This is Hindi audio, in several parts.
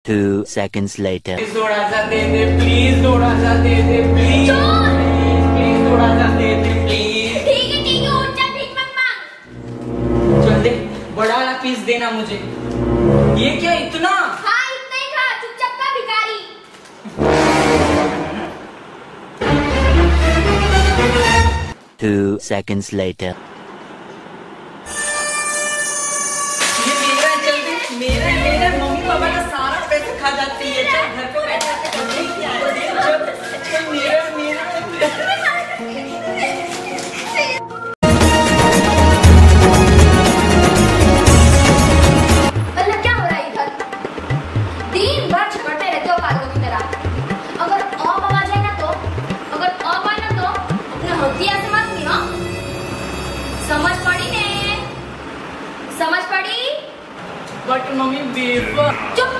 2 seconds later. प्लीज थोड़ा सा दे दे, प्लीज थोड़ा सा दे दे, प्लीज प्लीज थोड़ा सा दे दे, प्लीज। ठीक है उठ जा, भीख मत मांग। चल दे, बड़ा वाला पीस देना मुझे। ये क्या इतना? हाँ इतना ही खा, चुपचाप खा भिखारी। 2 seconds later. मेरा मम्मी पापा का सारा पैसा खा जाती है। चल घर पे बैठ जाते मतलब क्या हो रहा है इधर? दिन भर झगड़ते रहते हो पागलों की तरह। अगर ऑफ आ जाए ना तो, अगर ऑफ आए ना तो अपने हथियार से मत लियो। समझ पड़ी ने? समझ पड़ी? बट मम्मी बेवकूफ। चुप।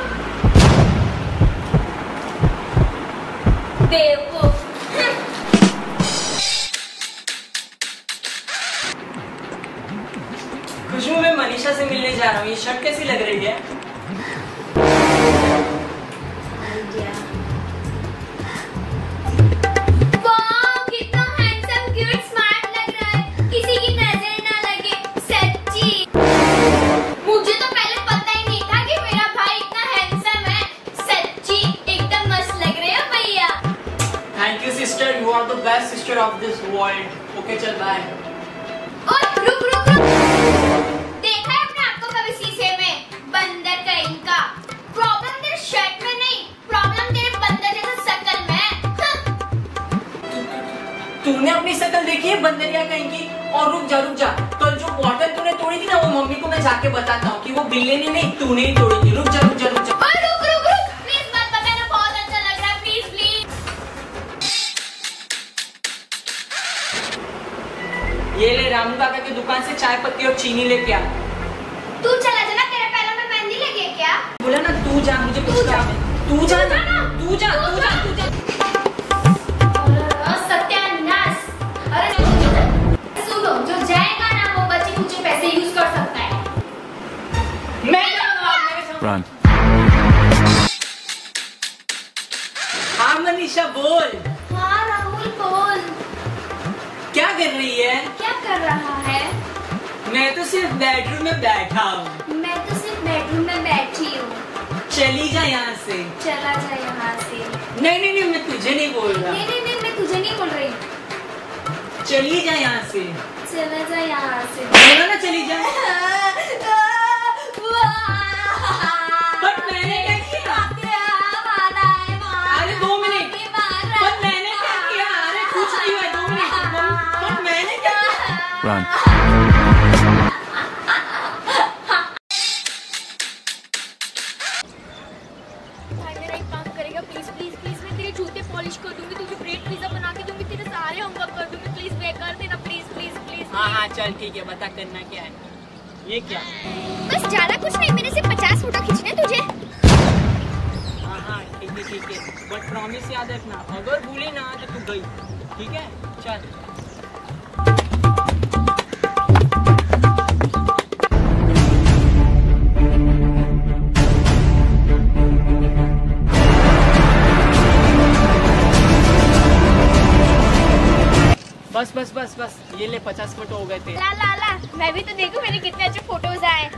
बेवकूफ। खुशबू, मैं मनीषा से मिलने जा रहा हूँ। ये शर्ट कैसी लग रही है? वाह, कितना हैंडसम, क्यूट, स्मार्ट लग रहा है। किसी की नजर ना लगे। सच्ची मुझे तो पहले पता ही नहीं था कि मेरा भाई इतना हैंडसम है। सच्ची एकदम मस्त लग रहे हो भैया। Thank you sister, you are the best sister of this world. Okay चल बाय। और रुक रुक रुक, देखा है अपने आप को कभी शीशे में? बंदर का इनका प्रॉब्लम तेरे शर्ट में नहीं, प्रॉब्लम तेरे बंदर जैसा शक्ल में। तूने अपनी शक्ल देखी है बंदरिया कहीं की? और रुक जा, कल जो बॉटल तूने तोड़ी थी ना, वो मम्मी को मैं जाके बताता हूँ कि वो बिल्ले ने नहीं, तूने ही तोड़ी थी। रुक जा। और रुक प्लीज मत बताना, बहुत अच्छा लग रहा है। प्लीज ये ले, रामू काका की दुकान से चाय पत्ती और चीनी लेके आ। तू चला जाना, तेरे पैरों में मेहंदी लगी है क्या? बोला ना तू जा, मुझे कुछ काम है। तू जा। सत्यानाश। अरे सुनो, जो जाएगा ना वो बच्चे कुछ पैसे यूज कर सकता है। मैं जाऊंगा मेरे साथ। Run. हाँ मनीषा बोल। हाँ राहुल बोल। क्या कर रही है? क्या कर रहा है? मैं तो सिर्फ बेडरूम में बैठा हूँ। मैं तो सिर्फ बेडरूम में बैठी हूँ। चली जा यहाँ से। चला जा यहाँ से। नहीं, मैं तुझे नहीं बोल रहा। नहीं, मैं तुझे नहीं बोल रही। चली जा यहाँ से। चला जा यहाँ से। बोला ना चली जा। बट मैंने क्या किया? अरे 2 मिनट। बट मैंने क्या किया? अरे कुछ नहीं हुआ, 2 मिनट। बट मैंने क्या किया? Run. मेरा एक काम करेगा प्लीज मैं तेरे जूते पॉलिश कर दूंगी, तुझे ब्रेड पिज्जा बना के दूंगी, तेरे सारे होमवर्क कर दूंगी। प्लीज वे कर देना, प्लीज। हाँ चल ठीक है, बता करना क्या है। ये क्या? बस ज्यादा कुछ नहीं, मेरे से 50 फोटो खींचने तुझे। हाँ ठीक है। बट प्रॉमिस याद रखना, अगर भूली ना तो तू गई। ठीक है चल। बस ये ले, 50 फोटो हो गए थे। ला मैं भी तो देखूं मेरे कितने अच्छे फोटोज आए।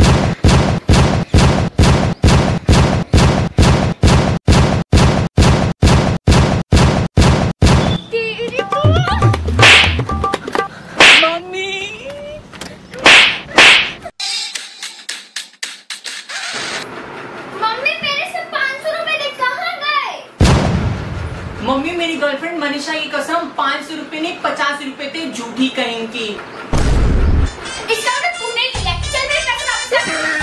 मम्मी मेरे से 500 रुपए कहाँ गए? मम्मी मेरी गर्लफ्रेंड मनीषा की कसम 500 रुपए नहीं 50 रुपए थे, झूठी कहीं की। इसका मतलब तूने लिया। चल मेरे पैसे।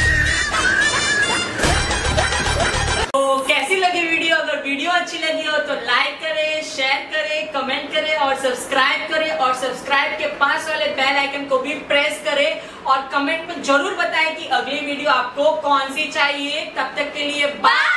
तो कैसी लगी वीडियो? अगर वीडियो अच्छी लगी हो तो लाइक करें, शेयर करें, कमेंट करें और सब्सक्राइब करें, और सब्सक्राइब के पास वाले बेल आइकन को भी प्रेस करें, और कमेंट में जरूर बताएं कि अगली वीडियो आपको कौन सी चाहिए। तब तक के लिए बाय।